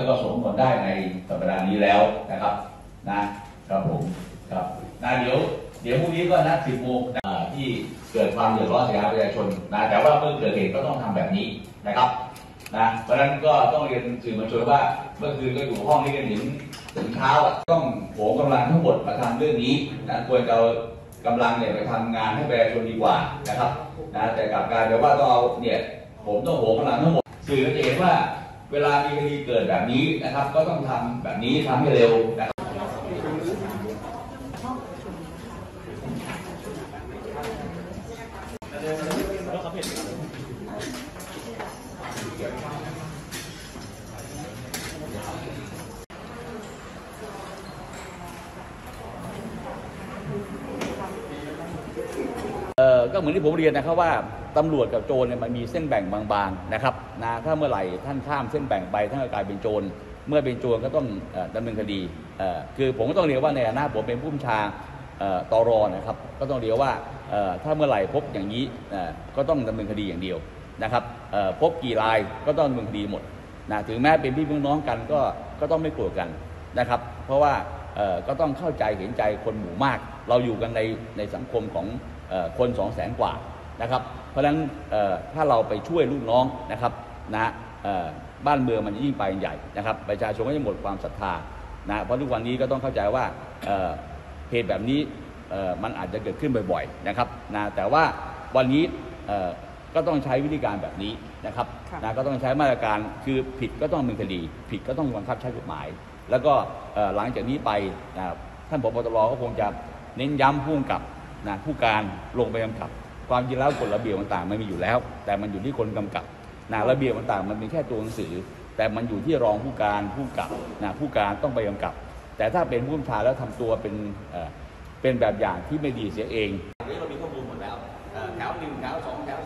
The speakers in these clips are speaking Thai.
ก็ส่งผลได้ในสัปดาห์นี้แล้วนะครับนะครับผมครับเดี๋ยวพรุ่งนี้ก็นัด10 โมงที่เกิดความเดือดร้อนเสียหายประชาชนแต่ว่าเมื่อเกิดเหตุก็ต้องทำแบบนี้นะครับเพราะฉะนั้นก็ต้องเรียนสื่อมวลชนว่าเมื่อคืนก็อยู่ห้องนี้กันถึงเช้าต้องโหมกำลังทั้งหมดมาทำเรื่องนี้ควรจะเอากำลังไปทำงานให้ประชาชนดีกว่านะครับแต่กลับกลายเป็นว่าต้องเอาผมต้องโหมกำลังทั้งหมดสื่อจะเห็นว่าเวลามีคดีเกิดแบบนี้นะครับก็ต้องทำแบบนี้ทำให้เร็วนะครับก็เหมือนที่ผมเรียนนะครับว่าตำรวจกับโจรเนี่ยมันมีเส้นแบ่งบางๆนะครับถ้าเมื่อไหร่ท่านข้ามเส้นแบ่งไปท่านก็กลายเป็นโจรเมื่อเป็นโจรก็ต้องดำเนินคดีคือผมก็ต้องเรียกว่าในฐานะผมเป็นผู้บัญชาตรนะครับก็ต้องเรียกว่าถ้าเมื่อไหร่พบอย่างนี้ก็ต้องดำเนินคดีอย่างเดียวนะครับพบกี่รายก็ต้องดำเนินคดีหมดถึงแม้เป็นพี่น้องกันก็ต้องไม่โกรธกันนะครับเพราะว่าก็ต้องเข้าใจเห็นใจคนหมู่มากเราอยู่กันในสังคมของคน200,000 กว่านะครับเพราะฉะนั้นถ้าเราไปช่วยลูกน้องนะครับบ้านเมืองมันจะยิ่งไปใหญ่นะครับประชาชนก็จะหมดความศรัทธาเพราะทุกวันนี้ก็ต้องเข้าใจว่าเหตุแบบนี้มันอาจจะเกิดขึ้นบ่อยๆนะครับแต่ว่าวันนี้ก็ต้องใช้วิธีการแบบนี้นะครับก็ต้องใช้มาตรการคือผิดก็ต้องดำเนินคดีผิดก็ต้องบังคับใช้กฎหมายแล้วก็หลังจากนี้ไปท่านผบ.ตร.ก็คงจะเน้นย้ำผู้กำกับผู้การลงไปกำกับความจริงแล้วกฎระเบียบต่างๆมันมีอยู่แล้วแต่มันอยู่ที่คนกำกับระเบียบต่างๆมันเป็นแค่ตัวหนังสือแต่มันอยู่ที่รองผู้การผู้กำกับผู้การต้องไปกำกับแต่ถ้าเป็นผู้บัญชาแล้วทำตัวเป็นแบบอย่างที่ไม่ดีเสียเองนี่เรามีข้อมูลหมดแล้วแถว1แถว2แถว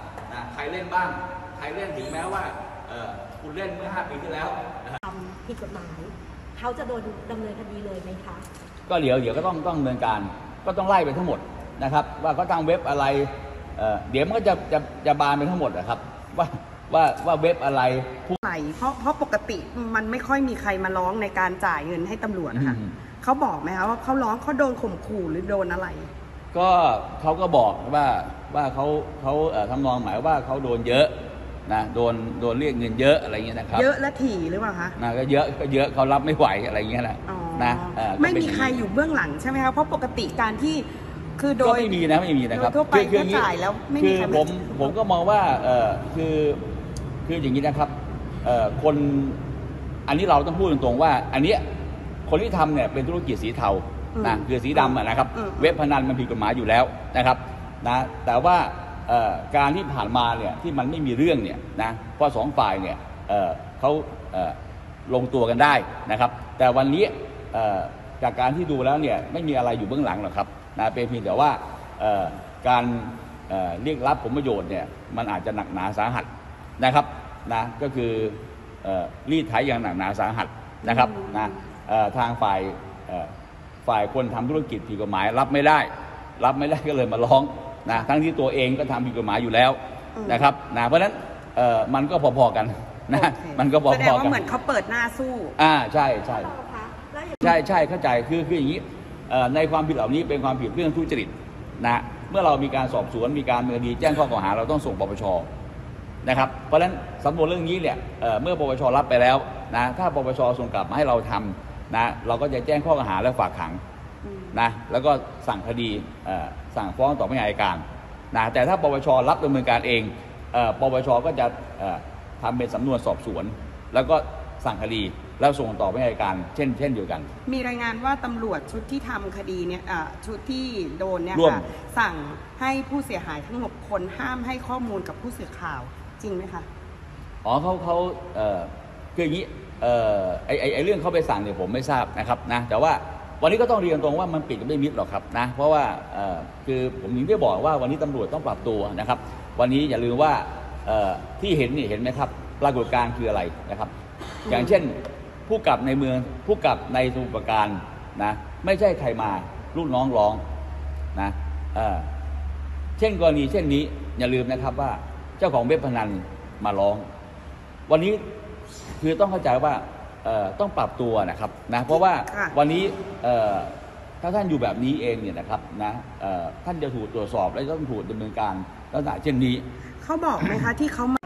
3ใครเล่นบ้างใครเล่นถึงแม้ว่าคุณเล่นเมื่อ5 ปีที่แล้วทำผิดกฎหมายเขาจะโดนดำเนินคดีเลยไหมคะก็เดี๋ยวก็ต้องดำเนินการก็ต้องไล่ไปทั้งหมดนะครับว่าเขาตั้งเว็บอะไรเดี๋ยวมันก็จะบานไปทั้งหมดนะครับว่าเว็บอะไรผู้ใหม่เพราะปกติมันไม่ค่อยมีใครมาร้องในการจ่ายเงินให้ตำรวจนะคะเขาบอกไหมคะว่าเขาร้องเขาโดนข่มขู่หรือโดนอะไรก็เขาก็บอกว่าเขาทำนองหมายว่าเขาโดนเยอะโดนเรียกเงินเยอะอะไรเงี้ยนะครับเยอะและถี่หรือเปล่าคะก็เยอะเขารับไม่ไหวอะไรเงี้ยนะไม่มีใครอยู่เบื้องหลังใช่ไหมคะเพราะปกติการที่คือโดยไม่มีนะครับทั่วไปก็จ่ายแล้วไม่มีใครผมก็มองว่าคืออย่างนี้นะครับคนอันนี้เราต้องพูดตรงๆว่าอันนี้คนที่ทำเนี่ยเป็นธุรกิจสีเทาคือสีดำนะครับเว็บพนันมันผิดกฎหมายอยู่แล้วนะครับแต่ว่าการที่ผ่านมาเนี่ยที่มันไม่มีเรื่องเนี่ยเพราะ2 ฝ่ายเนี่ยเขาลงตัวกันได้นะครับแต่วันนี้จากการที่ดูแล้วเนี่ยไม่มีอะไรอยู่เบื้องหลังหรอกครับเป็นเพียงแต่ว่าการเรียกรับผลประโยชน์เนี่ยมันอาจจะหนักหนาสาหัสนะครับก็คือรีดไถอย่างหนักหนาสาหัสนะครับทางฝ่ายคนทำธุรกิจผิดกฎหมายรับไม่ได้ก็เลยมาร้องทั้งที่ตัวเองก็ทำผิดกฎหมายอยู่แล้วนะครับเพราะฉะนั้นมันก็พอๆกันมันก็พอๆกันแสดงว่าเหมือนเขาเปิดหน้าสู้ใช่เข้าใจคืออย่างนี้ในความผิดเหล่านี้เป็นความผิดเรื่องทุจริตเมื่อเรามีการสอบสวนมีการดำเนินคดีแจ้งข้อกล่าวหาเราต้องส่งปปช.นะครับเพราะฉะนั้นสำนวนเรื่องนี้เนี่ยเมื่อปปช.รับไปแล้วถ้าปปช.ส่งกลับมาให้เราทำเราก็จะแจ้งข้อกล่าวหาและฝากขังแล้วก็สั่งคดีสั่งฟ้องต่อพนักงานอัยการแต่ถ้าปปช.รับดำเนินการเองปปช.ก็จะทำเป็นสำนวนสอบสวนแล้วก็สั่งคดีแล้วส่งต่อไปอัยการเช่นเดียวกันมีรายงานว่าตำรวจชุดที่ทำคดีเนี่ยชุดที่โดนเนี่ยค่ะสั่งให้ผู้เสียหายทั้ง6 คนห้ามให้ข้อมูลกับผู้สื่อข่าวจริงไหมคะเขาคืออย่างนี้ไอ้เรื่องเขาไปสั่งเนี่ยผมไม่ทราบนะครับแต่ว่าวันนี้ก็ต้องเรียนตรงว่ามันปิดกันไม่มิดหรอกครับเพราะว่าคือผมถึงได้บอกว่าวันนี้ตำรวจต้องปรับตัวนะครับวันนี้อย่าลืมว่าที่เห็นไหมครับปรากฏการณ์คืออะไรนะครับอย่างเช่นผู้กับในเมืองผู้กับในสมุทรปราการไม่ใช่ใครมาลูกน้องร้องเช่นกรณีเช่นนี้อย่าลืมนะครับว่าเจ้าของเว็บพนันมาร้องวันนี้คือต้องเข้าใจว่าต้องปรับตัวนะครับนะเพราะว่าวันนี้ถ้าท่านอยู่แบบนี้เองเนี่ยนะครับนะท่านจะถูกตรวจสอบและต้องถูกดำเนินการลักษณะเช่นนี้เขาบอกไหมคะที่เขามา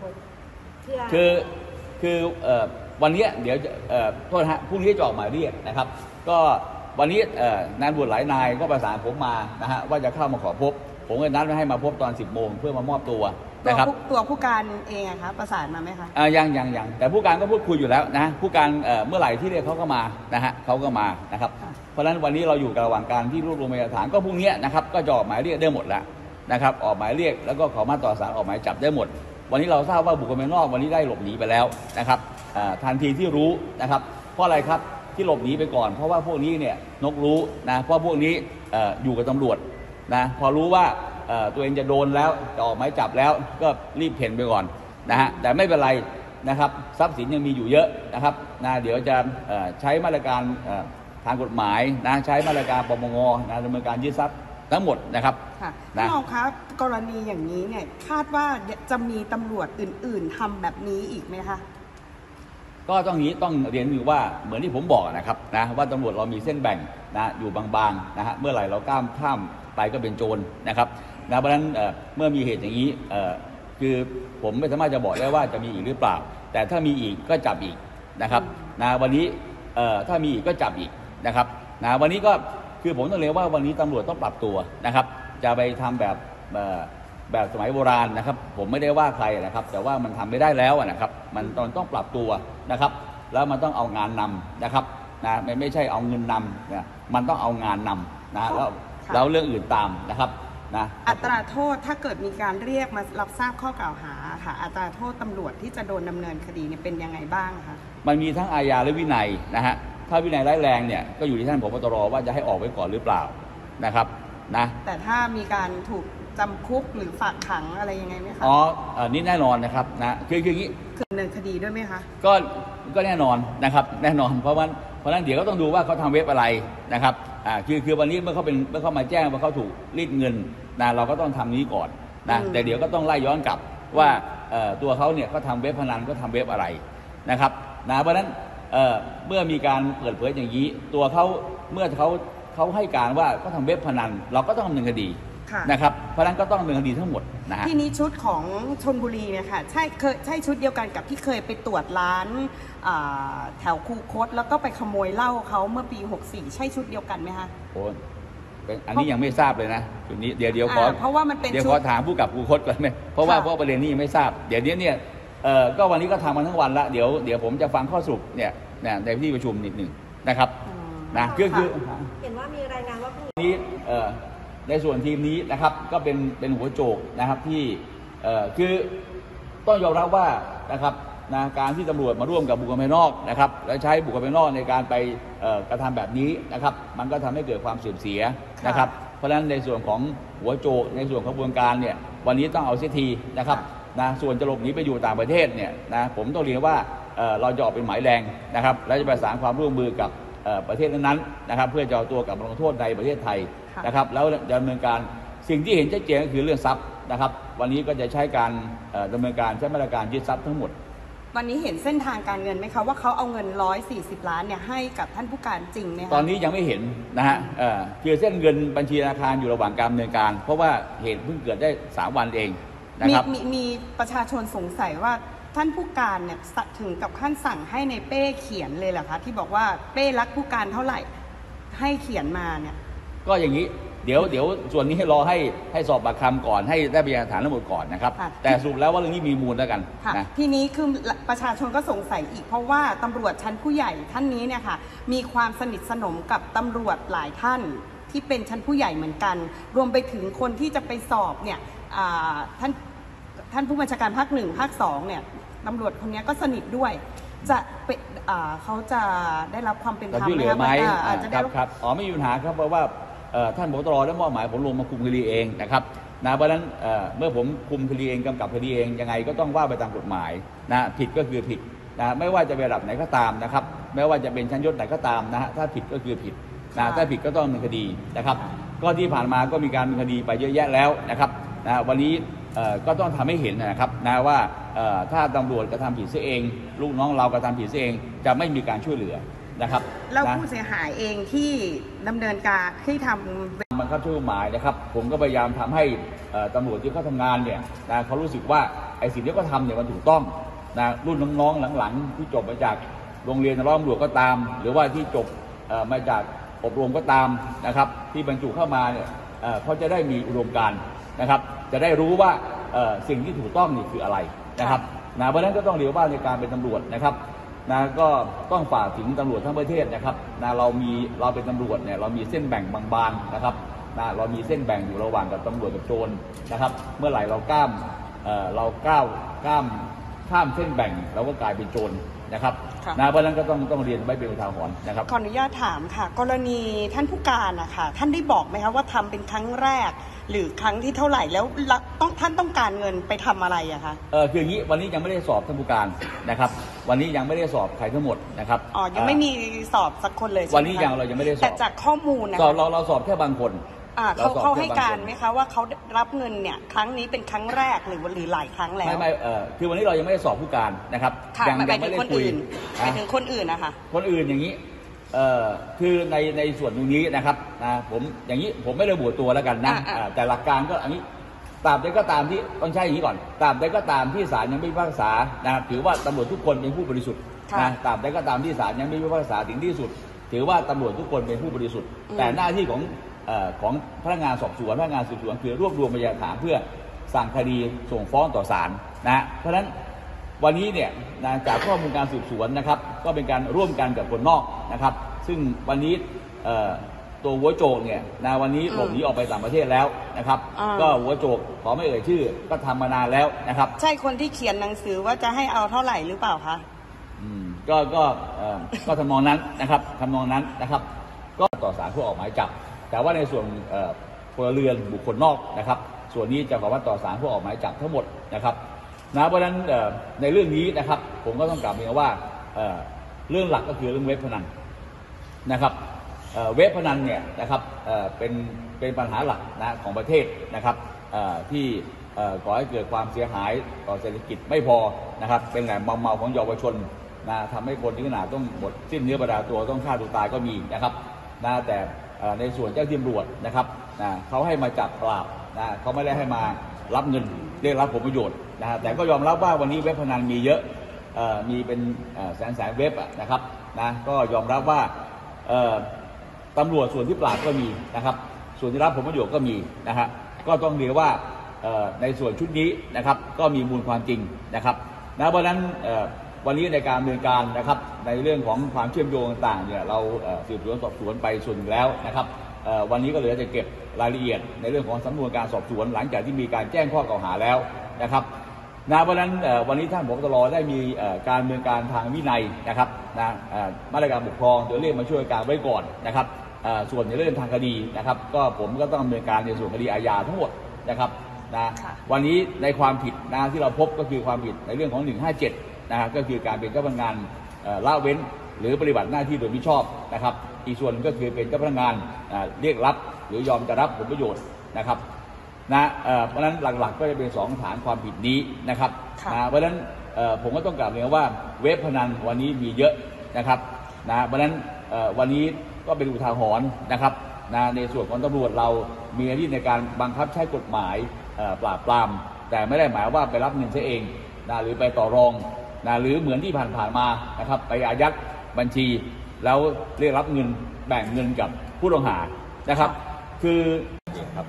คือวันนี้เดี๋ยวโทษฮะพรุ่งนี้จะออกหมายเรียกนะครับก็วันนี้นายตำรวจหลายนายก็ประสานผมมานะฮะว่าจะเข้ามาขอพบผมก็นัดไว้ให้มาพบตอน 10 โมงเพื่อมามอบตัวนะครับตัวผู้การเองอะคะประสานมาไหมคะยังแต่ผู้การก็พูดคุยอยู่แล้วนะผู้การเมื่อไหร่ที่เรียกเขาก็มานะฮะเขาก็มานะครับเพราะฉะนั้นวันนี้เราอยู่ระหว่างการที่รวบรวมพยานหลักฐานก็พรุ่งนี้นะครับก็จะออกหมายเรียกได้หมดแล้วนะครับออกหมายเรียกแล้วก็ขอมาต่อศาลออกหมายจับได้หมดวันนี้เราทราบว่าบุคคลภายนอกวันนี้ได้หลบหนีไปแล้วนะครับทันทีที่รู้นะครับเพราะอะไรครับที่หลบหนีไปก่อนเพราะว่าพวกนี้เนี่ยนกรู้นะเพราะพวกนี้อยู่กับตำรวจนะพอรู้ว่าตัวเองจะโดนแล้วจะออกหมายจับแล้วก็รีบเพ่นไปก่อนนะฮะแต่ไม่เป็นไรนะครับทรัพย์สินยังมีอยู่เยอะนะครับนะเดี๋ยวจะใช้มาตรการทางกฎหมายนะใช้มาตรการปปงนะดำเนินการยึดทรัพย์ทั้งหมดนะครับค่ะท่านรองครับกรณีอย่างนี้เนี่ยคาดว่าจะมีตำรวจอื่นๆทำแบบนี้อีกไหมคะก็ต้องเรียนว่าเหมือนที่ผมบอกนะครับนะว่าตำรวจเรามีเส้นแบ่งนะอยู่บางๆนะฮะเมื่อไหร่เราข้ามไปก็เป็นโจรนะครับนะเพราะฉะนั้นเมื่อมีเหตุอย่างนี้คือผมไม่สามารถจะบอกได้ว่าจะมีอีกหรือเปล่าแต่ถ้ามีอีกก็จับอีกนะครับนะวันนี้ถ้ามีอีกก็จับอีกนะครับนะวันนี้ก็คือผมต้องเรียนว่าวันนี้ตำรวจต้องปรับตัวนะครับจะไปทำแบบสมัยโบราณนะครับผมไม่ได้ว่าใครนะครับแต่ว่ามันทำไม่ได้แล้วนะครับมันต้องปรับตัวนะครับแล้วมันต้องเอางานนำนะครับนะไม่ใช่เอาเงินนำนะมันต้องเอางานนำนะแล้วเรื่องอื่นตามนะครับนะอัตราโทษถ้าเกิดมีการเรียกมารับทราบข้อกล่าวหาค่ะอัตราโทษตำรวจที่จะโดนดำเนินคดีเนี่ยเป็นยังไงบ้างคะมันมีทั้งอาญาและวินัยนะฮะถ้าวินัยร้ายแรงเนี่ยก็อยู่ที่ท่านผบตรว่าจะให้ออกไว้ก่อนหรือเปล่านะครับนะแต่ถ้ามีการถูกจำคุกหรือฝากขังอะไรยังไงไหมคะนี่แน่นอนนะครับนะคืออย่างนี้คือดำเนินคดีด้วยไหมคะก็แน่นอนนะครับแน่นอนเพราะนั้นเดี๋ยวก็ต้องดูว่าเขาทำเว็บอะไรนะครับคือวันนี้เมื่อเขามาแจ้งว่าเขาถูกรีดเงินนะเราก็ต้องทำนี้ก่อนนะแต่เดี๋ยวก็ต้องไล่ย้อนกลับว่าตัวเขาเนี่ยเขาทำเว็บพนันก็ทำเว็บอะไรนะครับนะเพราะนั้นเมื่อมีการเปิดเผยอย่างนี้ตัวเขาเมื่อเขาให้การว่าเขาทำเว็บพนันเราก็ต้องดำเนินคดีนะครับเพราะนั้นก็ต้องดำเนินคดีทั้งหมดนะฮะที่นี้ชุดของชลบุรีเนี่ยค่ะใช่ชุดเดียวกันกับที่เคยไปตรวจร้านแถวคูคตแล้วก็ไปขโมยเหล้าเขาเมื่อปี64ใช่ชุดเดียวกันไหมคะโอ้อันนี้ยังไม่ทราบเลยนะจุดนี้เดี๋ยวขอเพราะว่ามันเป็นเดี๋ยวขอถามผู้กับคูคตก่อนไหมเพราะประเด็นนี้ยังไม่ทราบเดี๋ยวนี้เนี่ยก็วันนี้ก็ทำมาทั้งวันละเดี๋ยวผมจะฟังข้อสรุปเนี่ยในที่ประชุมนิดหนึ่งนะครับนะคือเห็นว่ามีรายงานว่าพรุ่งนี้ในส่วนทีมนี้นะครับก็เป็นหัวโจกนะครับที่คือต้องยอมรับว่านะครับนะการที่ตำรวจมาร่วมกับบุคคลภายนอกนะครับและใช้บุคคลภายนอกในการไปกระทำแบบนี้นะครับมันก็ทำให้เกิดความเสื่อมเสียนะครับเพราะฉะนั้นในส่วนของหัวโจกในส่วนของกระบวนการเนี่ยวันนี้ต้องเอาเสียทีนะครับนะส่วนจะหลบหนีไปอยู่ต่างประเทศเนี่ยนะผมต้องเรียนว่าเราจะออกเป็นหมายแดงนะครับและจะประสานความร่วมมือกับประเทศนั้นๆนะครับเพื่อจะเอาตัวกลับมาลงโทษในประเทศไทยนะครับแล้วดำเนินการสิ่งที่เห็นชัดเจนก็คือเรื่องทรัพย์นะครับวันนี้ก็จะใช้การดำเนินการใช้มาตรการยึดทรัพย์ทั้งหมดวันนี้เห็นเส้นทางการเงินไหมคะว่าเขาเอาเงิน140 ล้านเนี่ยให้กับท่านผู้การจริงไหมคะตอนนี้ยังไม่เห็นนะฮะคือเส้นเงินบัญชีธนาคารอยู่ระหว่างการดำเนินการเพราะว่าเหตุเพิ่งเกิดได้3 วันเองนะครับมีประชาชนสงสัยว่าท่านผู้การเนี่ยถึงกับขั้นสั่งให้ในเป้เขียนเลยเหรอคะที่บอกว่าเป้รักผู้การเท่าไหร่ให้เขียนมาเนี่ยก็อย่างนี้เดี๋ยวส่วนนี้ให้รอให้สอบปากคำก่อนให้ได้พยานหลักฐานทั้งหมดก่อนนะครับแต่สรุปแล้วว่าเรื่องนี้มีมูลแล้วกันนะทีนี้คือประชาชนก็สงสัยอีกเพราะว่าตำรวจชั้นผู้ใหญ่ท่านนี้เนี่ยค่ะมีความสนิทสนมกับตำรวจหลายท่านที่เป็นชั้นผู้ใหญ่เหมือนกันรวมไปถึงคนที่จะไปสอบเนี่ยท่านผู้บัญชาการภาค1ภาค2เนี่ยตำรวจคนนี้ก็สนิทด้วยจะเป็นเขาจะได้รับความเป็นธรรมไหมครับไม่มีปัญหาครับเพราะว่าท่านผบ.ตร.ได้มอบหมายผมลงมาคุมคดีเองนะครับนะเพราะฉะนั้นเมื่อผมคุมคดีเองกำกับคดีเองยังไงก็ต้องว่าไปตามกฎหมายนะผิดก็คือผิดนะไม่ว่าจะเป็นระดับไหนก็ตามนะครับไม่ว่าจะเป็นชั้นยศไหนก็ตามนะฮะถ้าผิดก็คือผิดนะถ้าผิดก็ต้องดำเนินคดีนะครับก็ที่ผ่านมาก็มีการดำเนินคดีไปเยอะแยะแล้วนะครับนะวันนี้ก็ต้องทำให้เห็นนะครับนะว่าถ้าตำรวจกระทำผิดเสียเองลูกน้องเรากระทำผิดเสียเองจะไม่มีการช่วยเหลือนะครับแล้วผู้เสียหายเองที่ดำเนินการที่ทำบังคับใช้กฎหมายนะครับผมก็พยายามทำให้ตำรวจที่เขาทำงานเนี่ยนะเขารู้สึกว่าไอ้สิ่งที่เขาทำเนี่ยมันถูกต้องนะรุ่นน้องๆหลังๆที่จบมาจากโรงเรียนร้อยตำรวจก็ตามหรือว่าที่จบมาจากอบรมก็ตามนะครับที่บรรจุเข้ามาเนี่ยเขาจะได้มีอุดมการณ์นะครับจะได้รู้ว่าสิ่งที่ถูกต้องนี่คืออะไรนะครับนะเพราะฉะนั้นก็ต้องเรียกว่าในการเป็นตำรวจนะครับนะก็ต้องฝากถึงตำรวจทั้งประเทศนะครับนะเราเป็นตำรวจเนี่ยเรามีเส้นแบ่งบางๆนะครับนะเรามีเส้นแบ่งอยู่ระหว่างกับตำรวจกับโจรนะครับเมื่อไหร่เราก้ามข้ามเส้นแบ่งเราก็กลายเป็นโจรนะครับนะเพราะฉะนั้นก็ต้องเรียนไว้เป็นอุทาหรณ์นะครับขออนุญาตถามค่ะกรณีท่านผู้การนะคะท่านได้บอกไหมคะว่าทำเป็นครั้งแรกหรือครั้งที่เท่าไหร่แล้วท่านต้องการเงินไปทำอะไรอะคะคืออย่างนี้วันนี้ยังไม่ได้สอบท่านผู้การนะครับวันนี้ยังไม่ได้สอบใครทั้งหมดนะครับยังไม่มีสอบสักคนเลยวันนี้เรายังไม่ได้สอบแต่จากข้อมูลนะเราสอบแค่บางคนเขาให้การไหมคะว่าเขารับเงินเนี่ยครั้งนี้เป็นครั้งแรกหรือหลายครั้งแล้วไม่คือวันนี้เรายังไม่ได้สอบผู้การนะครับยังไม่ได้คุยไปถึงคนอื่นนะคะคนอื่นอย่างนี้คือในส่วนตรงนี้นะครับผมอย่างนี้ผมไม่ระบุตัวแล้วกันนะแต่หลักการก็อันนี้ตราบใดก็ตามที่ต้องใช้อย่างนี้ก่อนตราบใดก็ตามที่ศาลยังไม่พิพากษานะครับถือว่าตำรวจทุกคนเป็นผู้บริสุทธิ์นะตราบใดก็ตามที่ศาลยังไม่พิพากษาถึงที่สุดถือว่าตำรวจทุกคนเป็นผู้บริสุทธิ์แต่หน้าที่ของพนักงานสอบสวนพนักงานสืบสวนคือรวบรวมพยานหลักฐานเพื่อสั่งคดีส่งฟ้องต่อศาลนะเพราะฉะนั้นวันนี้เนี่ยจากข้อมูลการสืบสวนนะครับก็เป็นการร่วมกันกับคนนอกนะครับซึ่งวันนี้ตัวหัวโจกเนี่ยวันนี้หลบหนีออกไปต่างประเทศแล้วนะครับก็หัวโจกขอไม่เอ่ยชื่อก็ทำมานานแล้วนะครับใช่คนที่เขียนหนังสือว่าจะให้เอาเท่าไหร่หรือเปล่าคะก็ทำนองนั้นนะครับทำนองนั้นนะครับก็ต่อศาลเพื่อออกหมายจับแต่ว่าในส่วนพลเรือนบุคคลนอกนะครับส่วนนี้จะขอว่าต่อศาลเพื่อออกหมายจับทั้งหมดนะครับเพราะฉะนั้นในเรื่องนี้นะครับผมก็ต้องกล่าวเพียงว่าเรื่องหลักก็คือเรื่องเว็บพนันนะครับเว็บพนันเนี่ยนะครับเป็นปัญหาหลักของประเทศนะครับที่ก่อให้เกิดความเสียหายต่อเศรษฐกิจไม่พอนะครับเป็นแหล่งเมาของเยาวชนทำให้คนที่ขนาดต้องหมดสิ้นเนื้อประดาตัวต้องฆ่าตัวตายก็มีนะครับแต่ในส่วนเจ้าที่ตำรวจนะครับเขาให้มาจับปราบเขาไม่ได้ให้มารับเงินเรียกรับผลประโยชน์แต่ก็ยอมรับว่าวันนี้เว็บพนันมีเยอะมีเป็นแสนเว็บนะครับก็ยอมรับว่าตำรวจส่วนที่ปราบก็มีนะครับส่วนที่รับผลประโยชน์ก็มีก็ต้องเรียกว่าในส่วนชุดนี้นะครับก็มีมูลความจริงนะครับเพราะฉะนั้นวันนี้ในการดำเนินการนะครับในเรื่องของความเชื่อมโยงต่างๆเนี่ยเราสืบสวนสอบสวนไปส่วนแล้วนะครับวันนี้ก็เหลือจะเก็บรายละเอียดในเรื่องของสำนวนการสอบสวนหลังจากที่มีการแจ้งข้อกล่าวหาแล้วนะครับเพราะฉะนั้นวันนี้ท่านผบ.ตร.ได้มีการดำเนินการทางวินัยนะครับมาตรการปกครองโดยเรียกมาช่วยการไว้ก่อนนะครับส่วนในเรื่องทางคดีนะครับก็ผมก็ต้องดำเนินการในส่วนคดีอาญาทั้งหมดนะครับวันนี้ในความผิดที่เราพบก็คือความผิดในเรื่องของ157ก็คือการเป็นเจ้าพนักงานละเว้นหรือปฏิบัติหน้าที่โดยมิชอบนะครับอีกส่วนก็คือเป็นเจ้าพนักงานเรียกรับหรือยอมจะรับผลประโยชน์นะครับเพราะฉะนั้นหลักๆก็จะเป็น2ฐานความผิดนี้นะครับเพราะฉะนั้นผมก็ต้องกล่าวเลยว่าเว็บพนันวันนี้มีเยอะนะครับเพราะฉะนั้นวันนี้ก็เป็นอุทาหรณ์นะครับในส่วนของตำรวจเรามีหน้าที่ในการบังคับใช้กฎหมายปราบปรามแต่ไม่ได้หมายว่าไปรับเงินซะเองหรือไปต่อรองหรือเหมือนที่ผ่านมานะครับไปอายัดบัญชีแล้วเรียกรับเงินแบ่งเงินกับผู้ต้องหานะครับคือครับ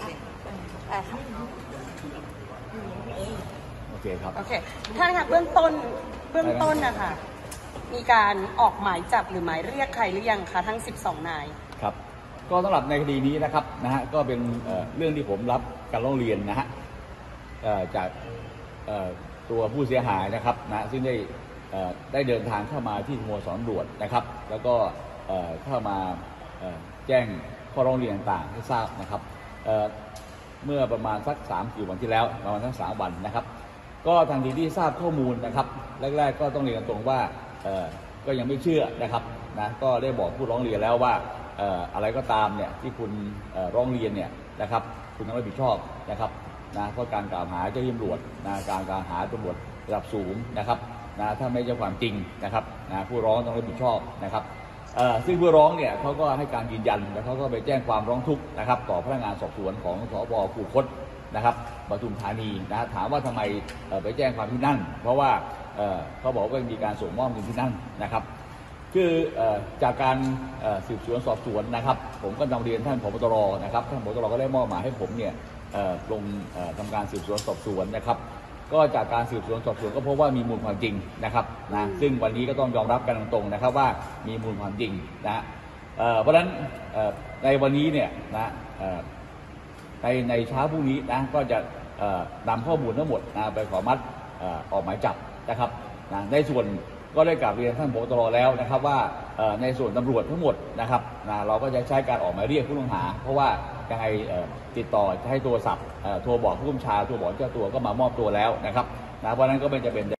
โอเคครับโอเคท่านคะเบื้องต้นนะคะมีการออกหมายจับหรือหมายเรียกใครหรือยังคะทั้ง12นายครับก็สำหรับในคดีนี้นะครับก็เป็นเรื่องที่ผมรับการร้องเรียนจากตัวผู้เสียหายนะครับซึ่งได้เดินทางเข้ามาที่สโมสรตำรวจนะครับแล้วก็เข้ามาแจ้งข้อร้องเรียนต่างๆให้ทราบนะครับเมื่อประมาณสัก 3-4 วันที่แล้วประมาณสัก3 วันนะครับก็ทันทีที่ทราบข้อมูลนะครับแรกๆก็ต้องเรียนตรงว่าก็ยังไม่เชื่อนะครับก็ได้บอกผู้ร้องเรียนแล้วว่าอะไรก็ตามเนี่ยที่คุณร้องเรียนเนี่ยนะครับคุณต้องรับผิดชอบนะครับนะเพราะการกล่าวหาเจ้าหน้าที่ตำรวจนะการกล่าวหาตำรวจระดับสูงนะครับนะถ้าไม่ใช่ความจริงนะครับนะผู้ร้องต้องรับผิดชอบนะครับซึ่งผู้ร้องเนี่ยเขาก็ให้การยืนยันแล้วเขาก็ไปแจ้งความร้องทุกข์นะครับต่อพนักงานสอบสวนของสพ.คูคตนะครับปทุมธานีนะถามว่าทำไมไปแจ้งความที่นั่นเพราะว่าเขาบอกว่ามีการส่งมอบเงินที่นั่นนะครับคือจากการสืบสวนสอบสวนนะครับผมก็นำเรียนท่านผบ.ตร.นะครับท่านผบ.ตร.ก็ได้มอบหมายให้ผมเนี่ยลงทำการสืบสวนสอบสวนนะครับก็จากการสืบสวนสอบสวนก็พบว่ามีมูลความจริงนะครับนะซึ่งวันนี้ก็ต้องยอมรับกันตรงๆนะครับว่ามีมูลความจริงนะเพราะฉะนั้นในวันนี้เนี่ยนะในเช้าพรุ่งนี้นะก็จะนำข้อมูลทั้งหมดนะไปขอมัดออกหมายจับนะครับนะในส่วนก็ได้กราบเรียนท่านผบ.ตร.แล้วนะครับว่าในส่วนตำรวจทั้งหมดนะครับนะเราก็จะใช้การออกหมายเรียกผู้ต้องหาเพราะว่ายังไงติดต่อให้โทรศัพท์โทรบอกผู้กำกับโทรบอกเจ้าตัวก็มามอบตัวแล้วนะครับนะเพราะนั้นก็ไม่จะเป็น